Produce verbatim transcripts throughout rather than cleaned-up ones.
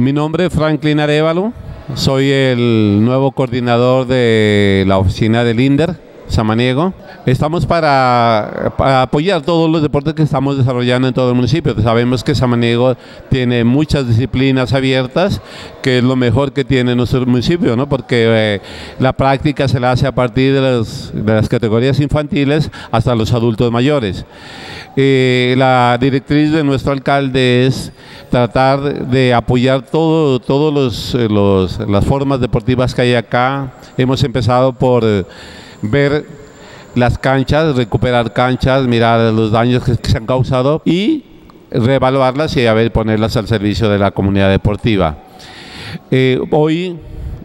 Mi nombre es Franklin Arévalo, soy el nuevo coordinador de la oficina del INDER Samaniego. Estamos para, para apoyar todos los deportes que estamos desarrollando en todo el municipio. Sabemos que Samaniego tiene muchas disciplinas abiertas, que es lo mejor que tiene nuestro municipio, ¿no? Porque eh, la práctica se la hace a partir de, los, de las categorías infantiles hasta los adultos mayores. Eh, la directriz de nuestro alcalde es tratar de apoyar todo, todos los, los, las formas deportivas que hay acá. Hemos empezado por eh, ver las canchas, recuperar canchas, mirar los daños que, que se han causado y reevaluarlas y a ver, ponerlas al servicio de la comunidad deportiva. Eh, hoy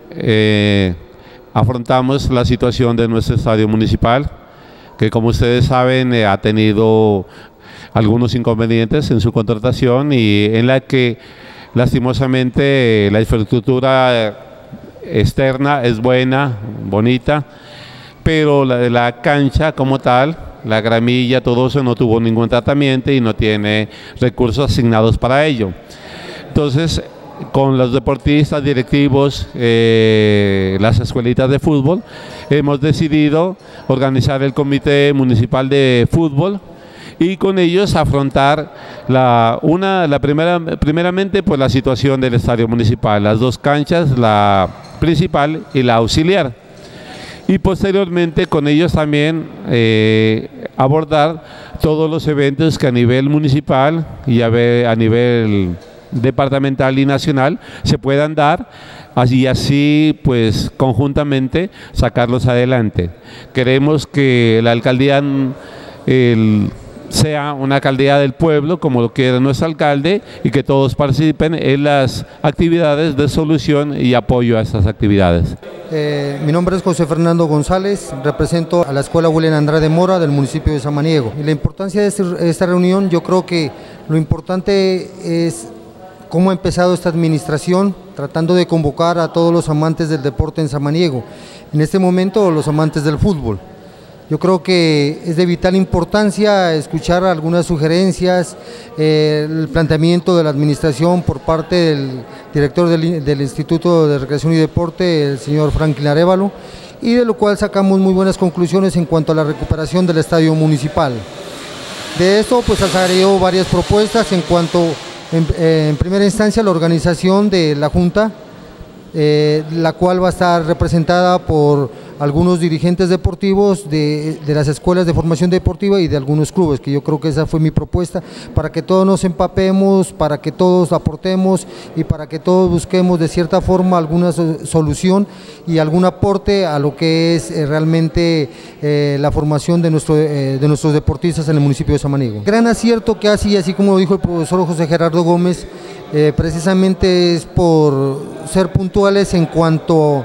eh, afrontamos la situación de nuestro estadio municipal, que como ustedes saben eh, ha tenido algunos inconvenientes en su contratación y en la que lastimosamente eh, la infraestructura externa es buena, bonita, pero la, la cancha como tal, la gramilla, todo eso no tuvo ningún tratamiento y no tiene recursos asignados para ello. Entonces, con los deportistas, directivos, eh, las escuelitas de fútbol, hemos decidido organizar el comité municipal de fútbol y con ellos afrontar la, una, la primera, primeramente pues la situación del estadio municipal, las dos canchas, la principal y la auxiliar. Y posteriormente con ellos también eh, abordar todos los eventos que a nivel municipal y a, ver, a nivel departamental y nacional se puedan dar y así pues conjuntamente sacarlos adelante. Queremos que la alcaldía el, sea una alcaldía del pueblo como lo quiere nuestro alcalde y que todos participen en las actividades de solución y apoyo a estas actividades. Eh, mi nombre es José Fernando González, represento a la Escuela William Andrade Mora del municipio de Samaniego. Y la importancia de este, esta reunión, yo creo que lo importante es cómo ha empezado esta administración, tratando de convocar a todos los amantes del deporte en Samaniego, en este momento los amantes del fútbol. Yo creo que es de vital importancia escuchar algunas sugerencias, eh, el planteamiento de la administración por parte del director del, del Instituto de Recreación y Deporte, el señor Franklin Arévalo, y de lo cual sacamos muy buenas conclusiones en cuanto a la recuperación del estadio municipal. De esto pues han salido varias propuestas en cuanto, en, en primera instancia, la organización de la Junta, eh, la cual va a estar representada por algunos dirigentes deportivos de, de las escuelas de formación deportiva y de algunos clubes, que yo creo que esa fue mi propuesta, para que todos nos empapemos, para que todos aportemos y para que todos busquemos de cierta forma alguna solución y algún aporte a lo que es eh, realmente eh, la formación de, nuestro, eh, de nuestros deportistas en el municipio de Samaniego. Gran acierto que hace, y así como lo dijo el profesor José Gerardo Gómez, eh, precisamente es por ser puntuales en cuanto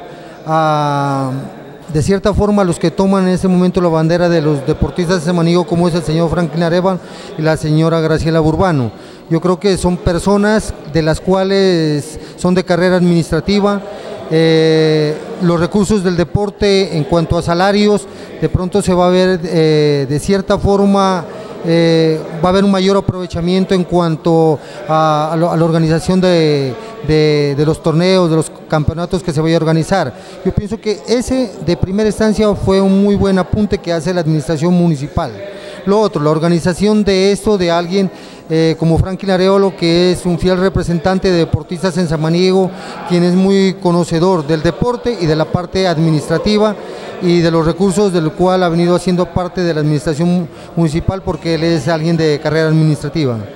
a, de cierta forma, los que toman en este momento la bandera de los deportistas de Samaniego, como es el señor Franklin Arévalo y la señora Graciela Burbano. Yo creo que son personas de las cuales son de carrera administrativa, eh, los recursos del deporte en cuanto a salarios, de pronto se va a ver eh, de cierta forma, Eh, va a haber un mayor aprovechamiento en cuanto a, a, lo, a la organización de, de, de los torneos, de los campeonatos que se vaya a organizar. Yo pienso que ese de primera instancia fue un muy buen apunte que hace la administración municipal. Lo otro, la organización de esto de alguien eh, como Franklin Arévalo, que es un fiel representante de deportistas en Samaniego, quien es muy conocedor del deporte y de la parte administrativa y de los recursos, del cual ha venido haciendo parte de la administración municipal porque él es alguien de carrera administrativa.